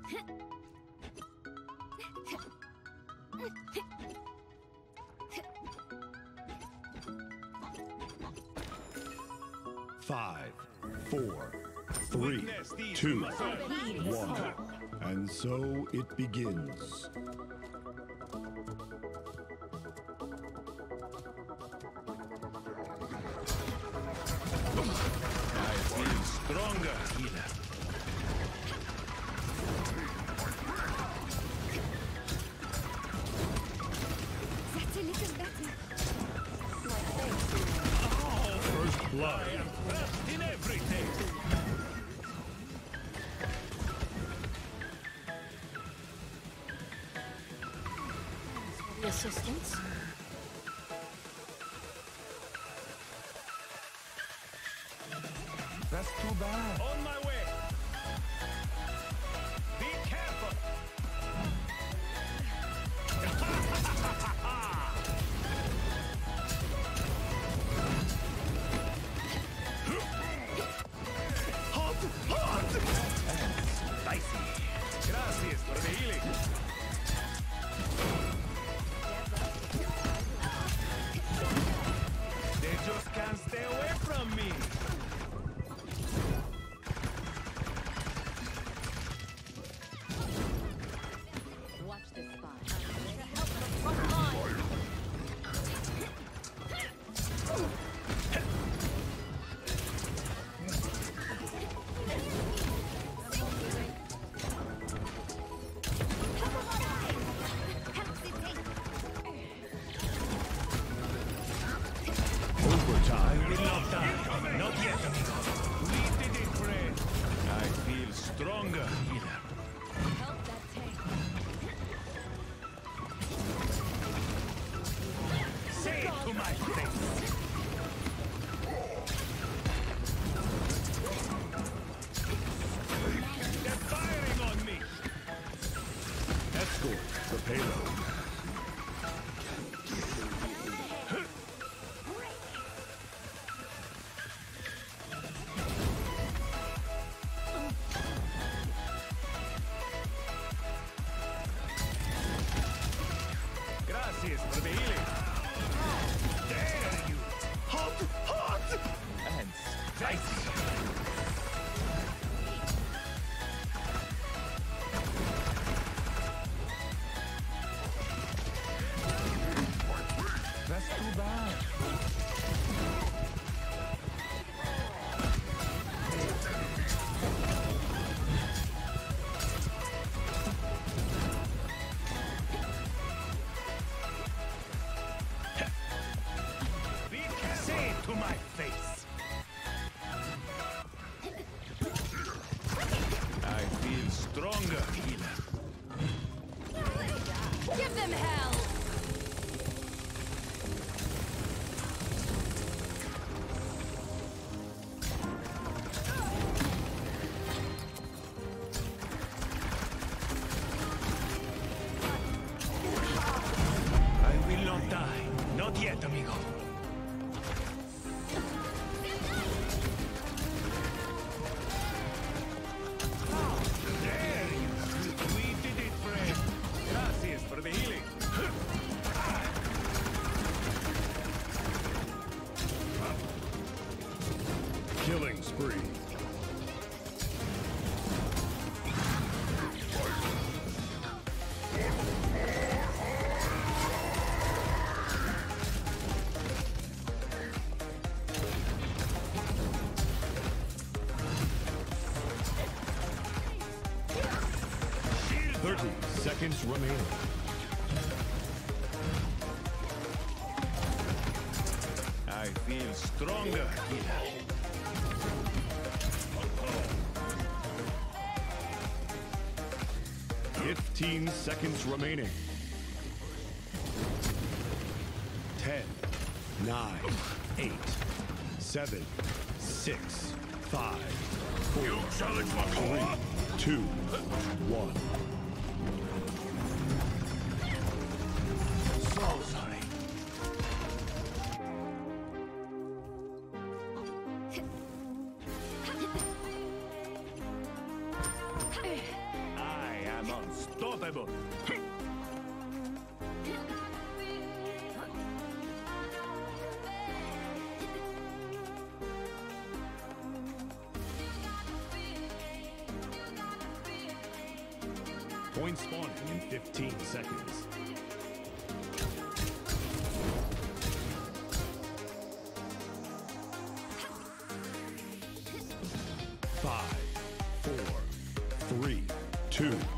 Five, four, three, two, one. And so it begins. I feel stronger, healer. That's a little better. First blood. I am trapped in everything. Assistance? That's too bad. On my way. Be careful. Spicy. Gracias for the healing. They just can't stay away from me. Watch this spot. To help the front line. Overtime. I will not die. Not yet, amigo. We did it, friend. I feel stronger, healer. Help that tank. Say it to my face. They're firing on me. Escort the payload. Gracias for the healing. Dare you. Hot. And spicy. That's too bad. Say it to my face. I feel stronger, healer. Give them hell! I will not die. Not yet, amigo. There you go. We did it, friend. Gracias for the healing. Killing spree. Shield 30 seconds remaining. I feel stronger, healer. 15 seconds remaining. 10, 9, 8, 7, 6, 5, 4, 3, 2, 1. So sorry. I unstoppable. 'Point spawning in 15 seconds. Five, 4, 3, 2, 1.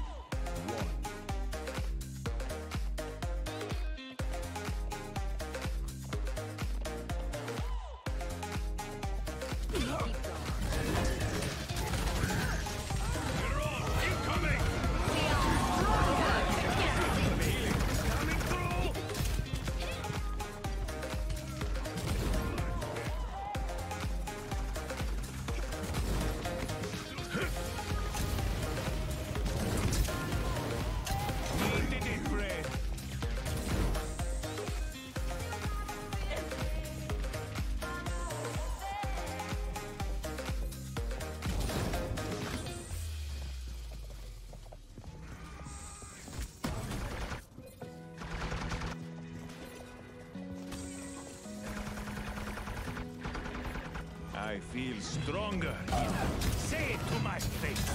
I feel stronger. Say it to my face.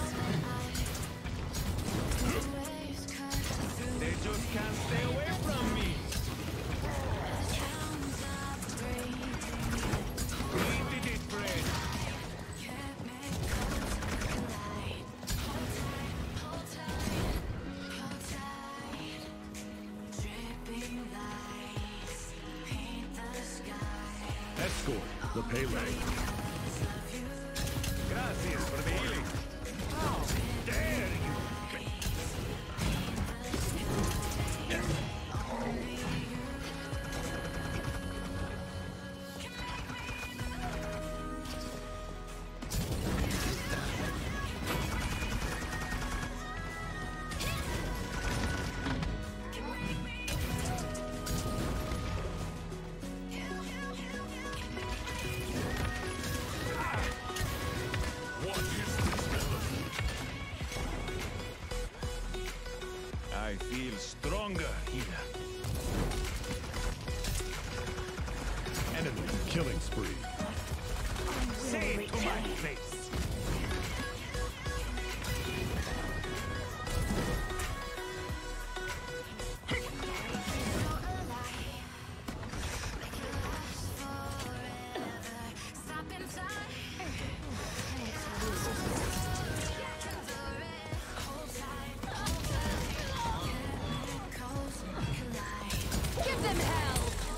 They just can't stay away from me. We did it, friend. Escort the Pele. Gracias for the healing. How dare you! I feel stronger here. Enemy killing spree. Say it to my face. Give them hell!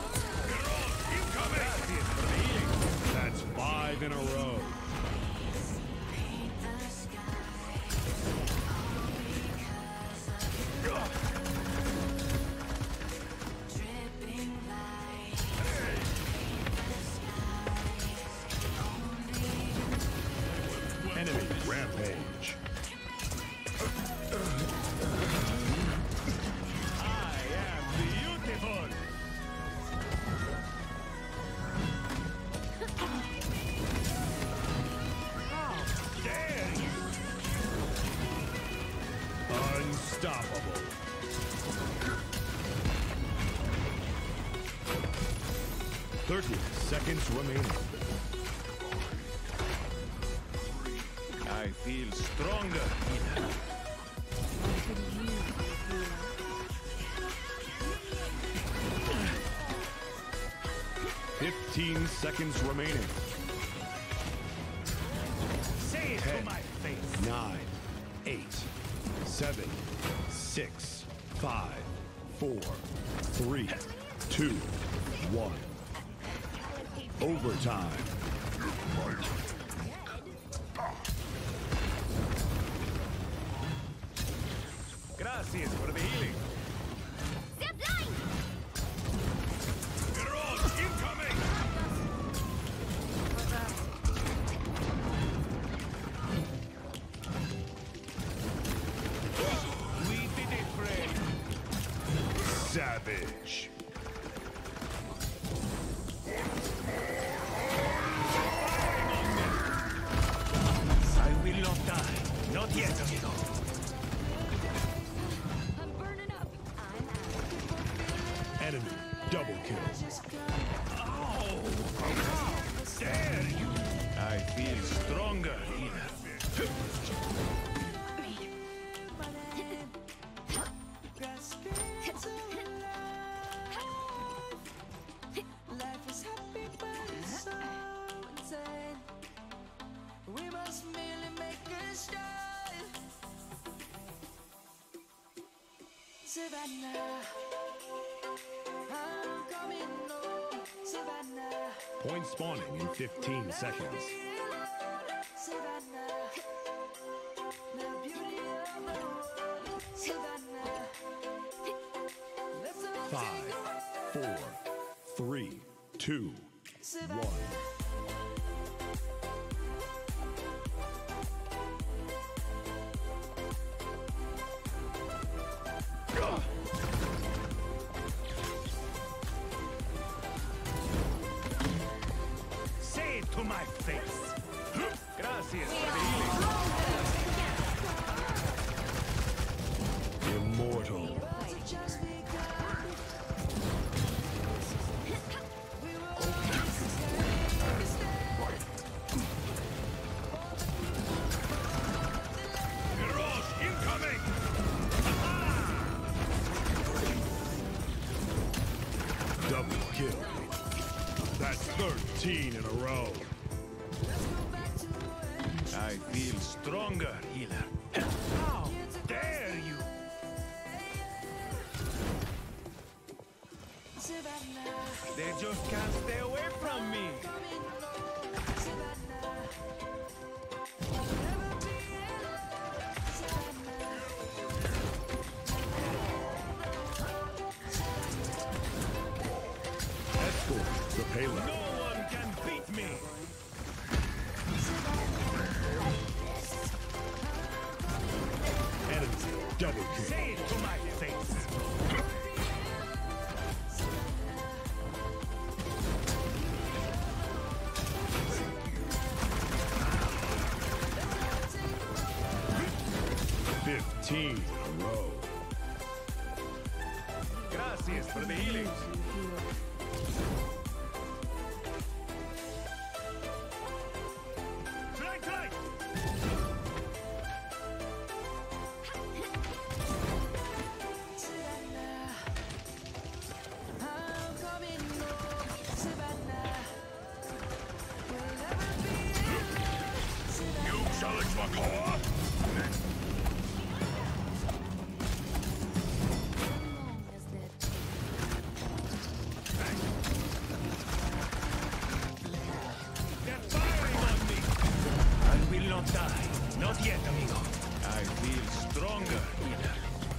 That's 5 in a row. Enemy rampage. I am beautiful. How dare you! Unstoppable. Seconds remaining. I feel stronger here. 15 seconds remaining. Say it to my face. 9, 8, 7, 6, 5, 4, 3, 2, 1. Overtime. Gracias for the healing. Zipline! Mirrors incoming! We did it, friend. Savage. I will not die. Not yet, amigo. Point spawning in 15 seconds. 5, 4, 3, 2, 1. Say it to my face. Gracias for the healing. Immortal. Mirage incoming! Double kill. That's 13 in a row. I feel stronger, healer. How dare you! They just can't stay away from me. Escort the payload. No one can beat me. Enemy double kill. Say it to my face. 15 in a row. Gracias for the healing. Try. You challenge my core? They're firing on me! I will not die. Not yet, amigo. I feel stronger, healer.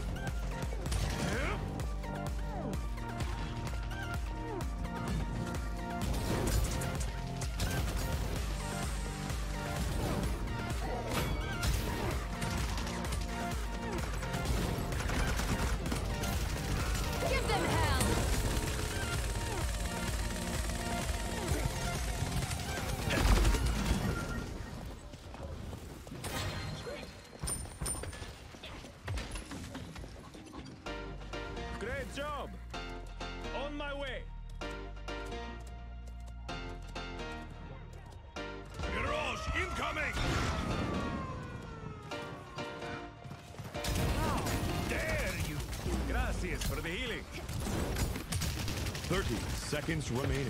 Give them hell! Great job! On my way! Mirage incoming! How dare you! Gracias for the healing. 30 seconds remaining.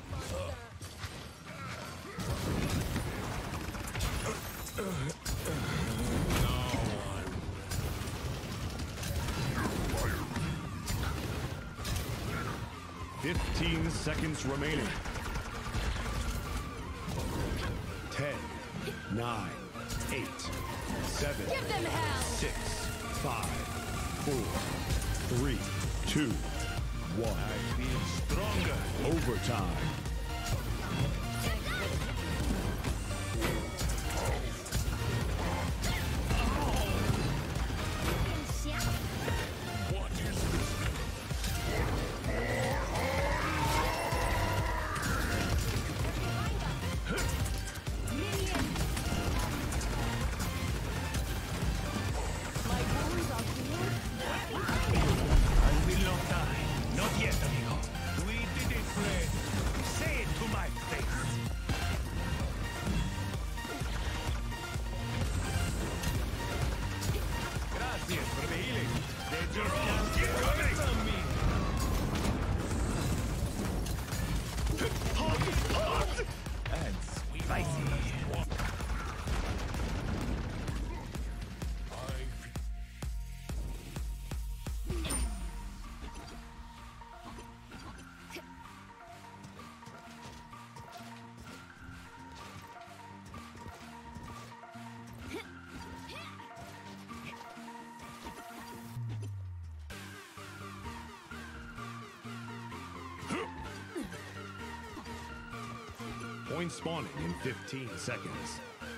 No. 15 seconds remaining. 10, 9, 8, 7, Give them hell! 6, 5, 4, 3, 2, 1. I feel stronger. Overtime. What is this? I will not die. Not yet, amigo. We did it, friend. Say Coin spawning in 15 seconds.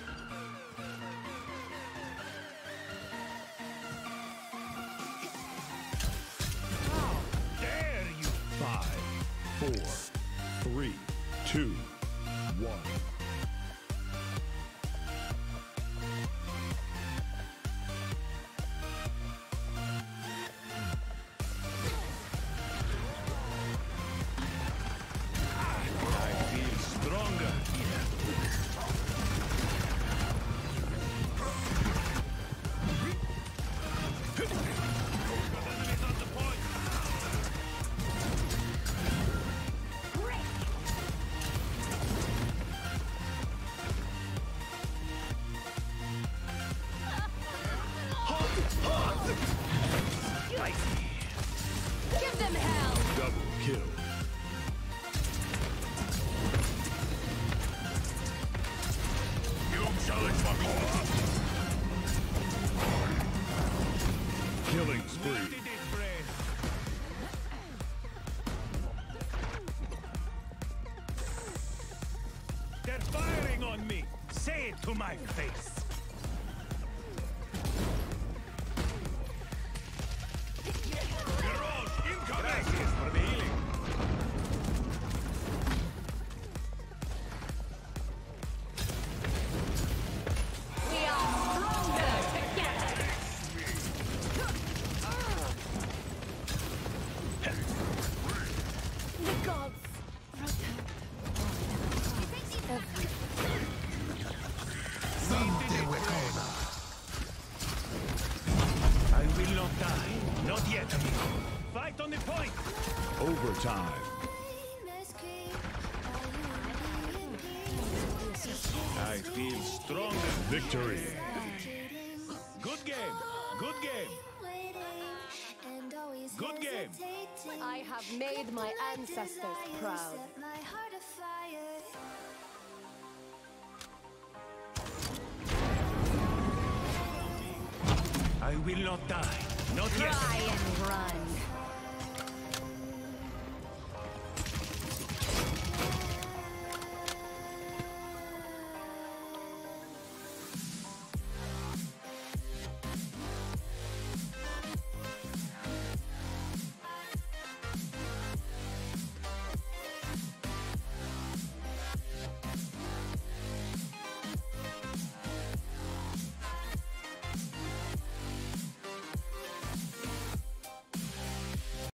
How dare you! 5, 4, 3, 2, 1. I feel stronger here. Enemies on the point. Give them hell! Double kill. You challenge my core. Killing We spree. did it, friend. They're firing on me. Say it to my face. Garage incoming. Gracias for the healing. We are stronger together! The gods I will not die. Not yet, amigo. Fight on the point. Overtime. I feel stronger. Victory. Good game. Good game. Good game. I have made my ancestors proud. I will not die. Not yet. Try and run.